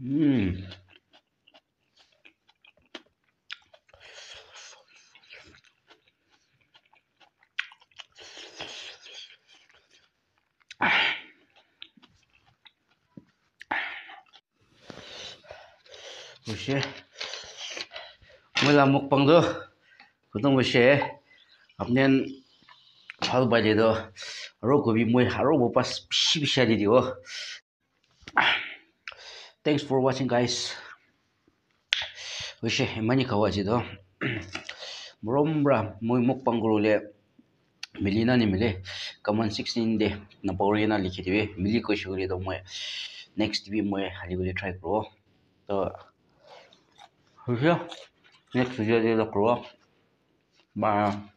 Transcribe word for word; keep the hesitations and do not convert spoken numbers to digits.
음. Oxê, mula mukbang do, kutong oxê, apnen hal baje do, aro gobi moi aro bopas pishi pishi di dio. Thanks for watching, guys. Oxê, mani kawaji do. Brombra moi mukbang gurule, milina ni mile, kaman sixteen de na pauri na likhi dibe, mili ko shuguri do moi next bi moi hali gule try kro. To oxê, next video de kro. Bye.